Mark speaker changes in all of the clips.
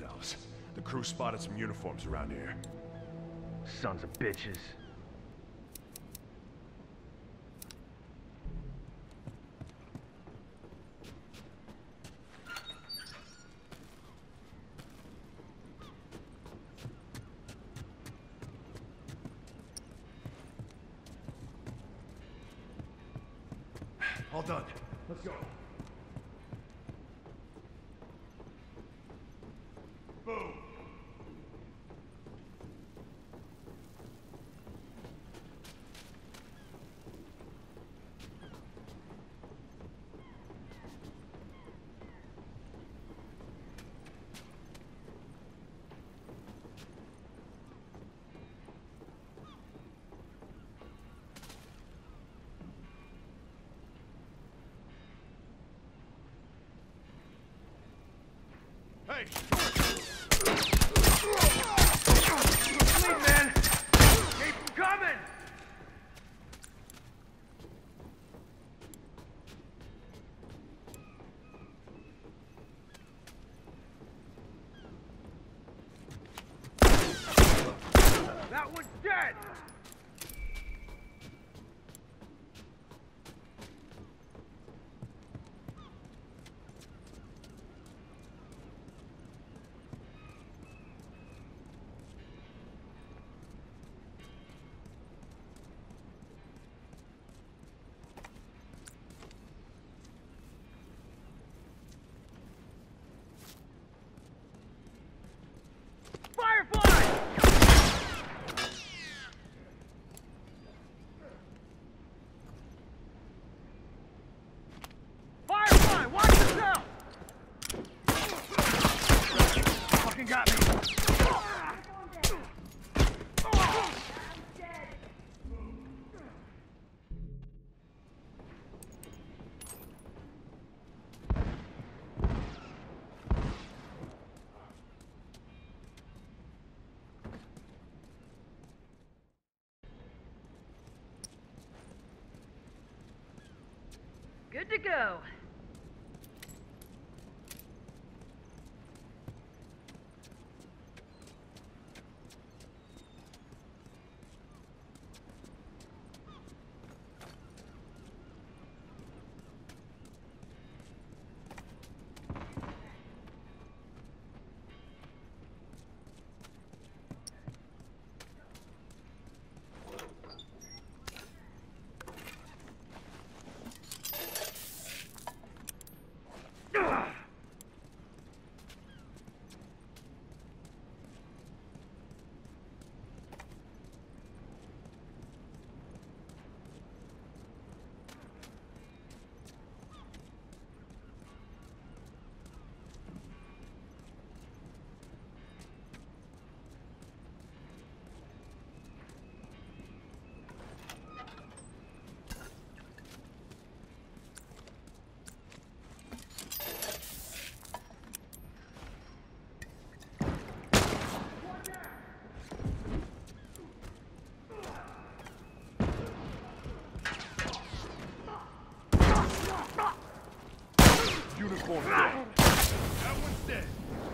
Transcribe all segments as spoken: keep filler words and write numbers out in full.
Speaker 1: Dallas. The crew spotted some uniforms around here.
Speaker 2: Sons of bitches.
Speaker 1: All done. Let's go. Boom. Hey!
Speaker 2: Lead, man! Keep coming! That one's dead! Got me.
Speaker 3: Good to go.
Speaker 1: Uniform dead. That one's dead.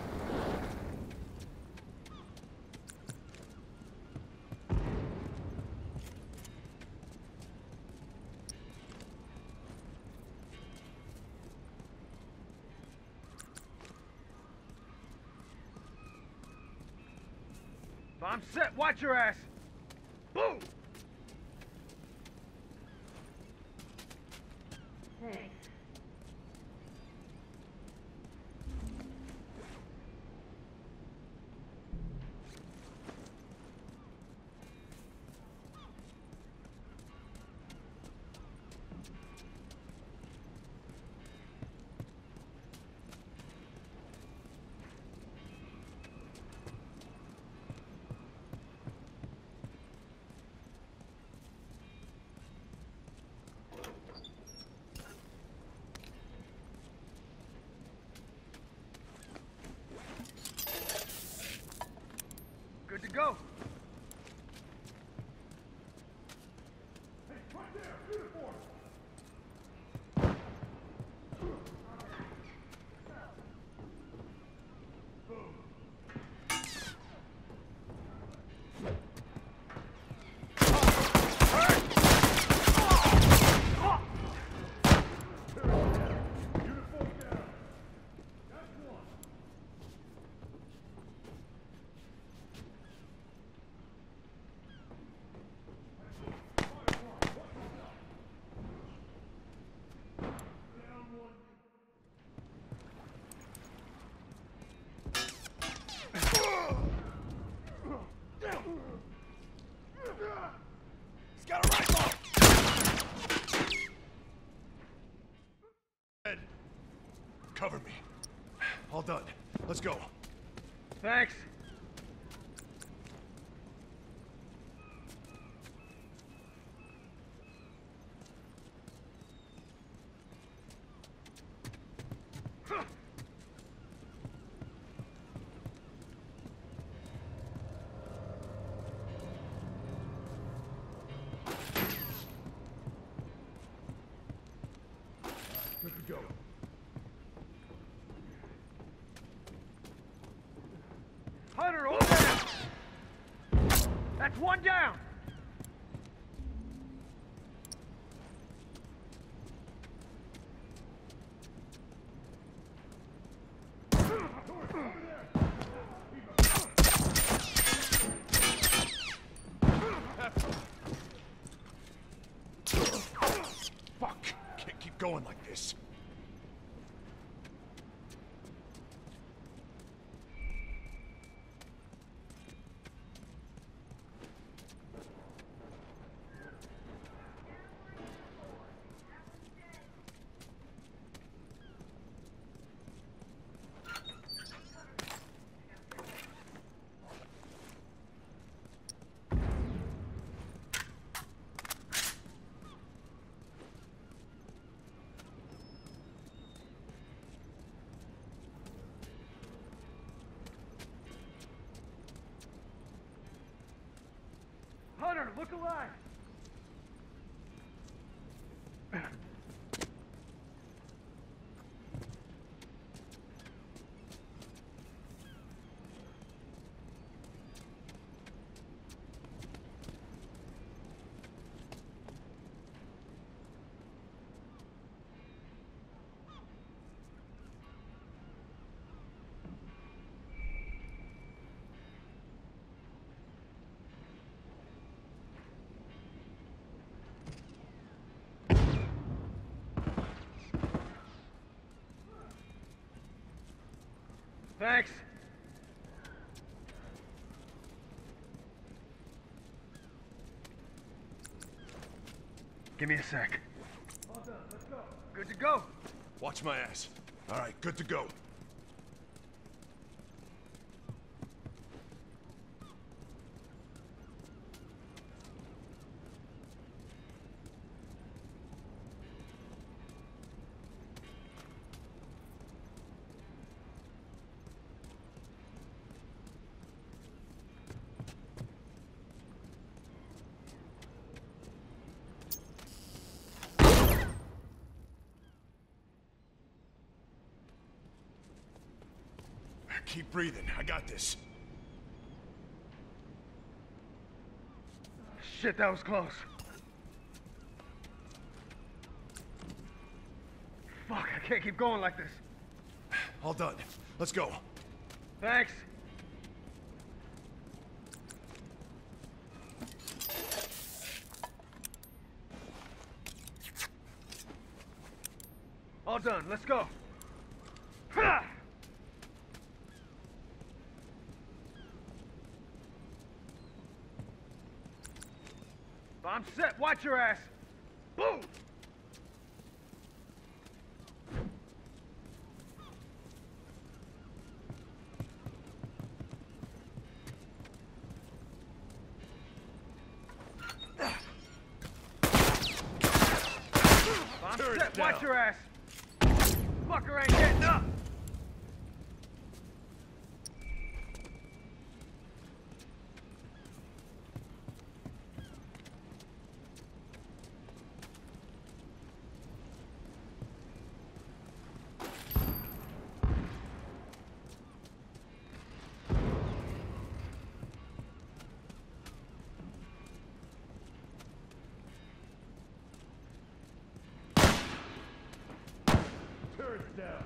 Speaker 2: I'm set. Watch your ass. Boom!
Speaker 3: Thanks.
Speaker 2: Thanks.
Speaker 1: Good to go.
Speaker 2: Hunter, all down! That's one down!
Speaker 1: Fuck! Can't keep going like this.
Speaker 2: Hunter, look alive! Thanks. Give me a sec. All done, let's go. Good to go.
Speaker 1: Watch my ass. All right, good to go. Keep breathing. I got this.
Speaker 2: Shit, that was close. Fuck, I can't keep going like this.
Speaker 1: All done. Let's go.
Speaker 2: Thanks. All done, let's go. Ha! I'm set. Watch your ass. Boom! I'm
Speaker 1: Turret
Speaker 2: set.
Speaker 1: down.
Speaker 2: Watch your ass. Fucker ain't getting up.
Speaker 1: Turret down.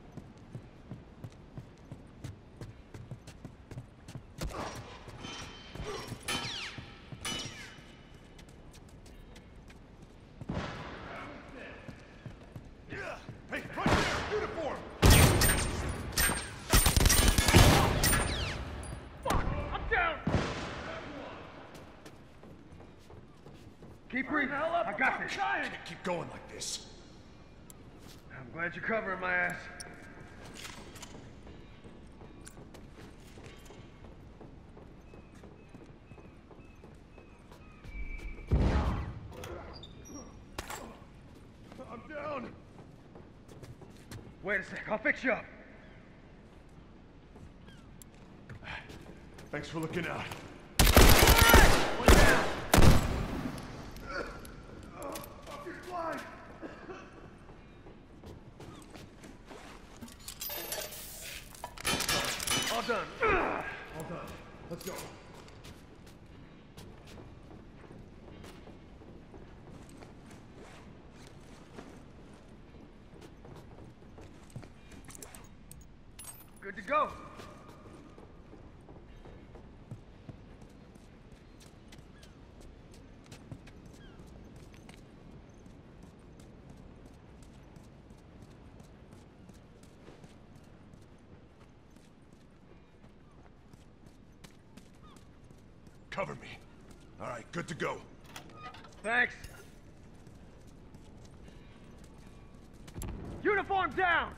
Speaker 1: Hey, right there! Uniform!
Speaker 2: Fuck! I'm down! Keep breathing. I got this.
Speaker 1: Can't keep going like this.
Speaker 2: I'm glad you're covering my ass. Wait a sec, I'll fix you up.
Speaker 1: Thanks for looking out.
Speaker 2: One down.
Speaker 1: Fucking blind!
Speaker 2: All done.
Speaker 1: All done. Let's go.
Speaker 2: Good to go.
Speaker 1: Cover me. All right, good to go.
Speaker 2: Thanks. Uniform down!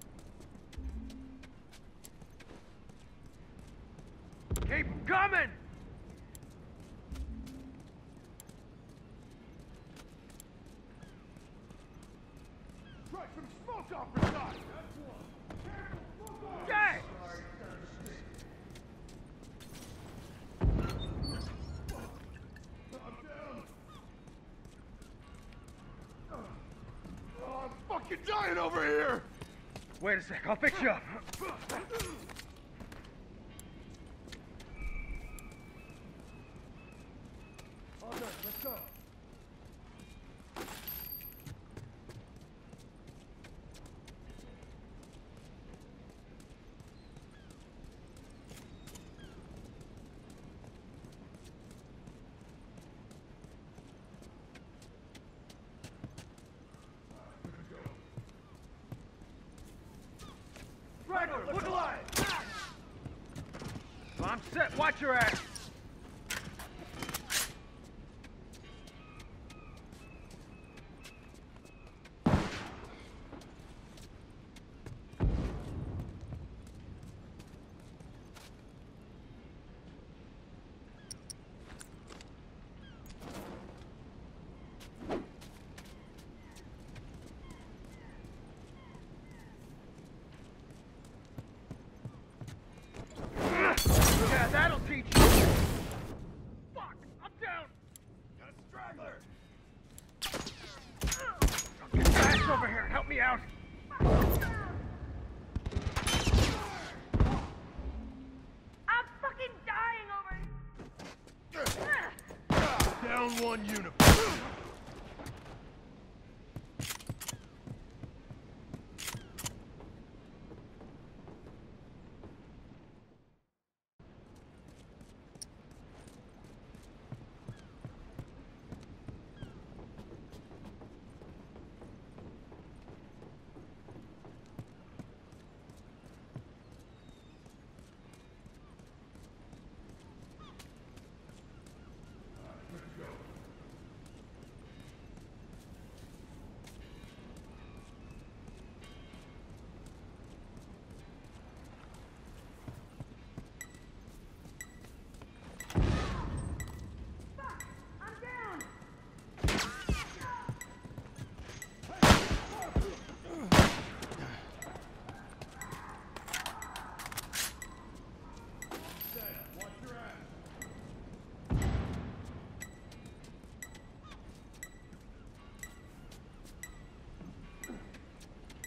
Speaker 2: Keep coming!
Speaker 1: Try some smoke off the side. That's one. Careful, smoke off.
Speaker 2: Jay!
Speaker 1: I'm down. Oh, I'm fucking dying over here.
Speaker 2: Wait a sec, I'll fix you up.
Speaker 1: All done. Let's go.
Speaker 2: Straggler, look alive! Well, I'm set, watch your ass! Yeah, that'll teach you! Fuck! I'm down!
Speaker 1: Got a straggler.
Speaker 2: Get your ass over here and help me out!
Speaker 3: I'm fucking dying over here.
Speaker 1: Down one unit.
Speaker 3: I'm down.
Speaker 1: Watch your ass.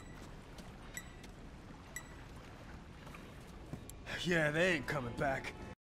Speaker 4: Yeah, they ain't coming back.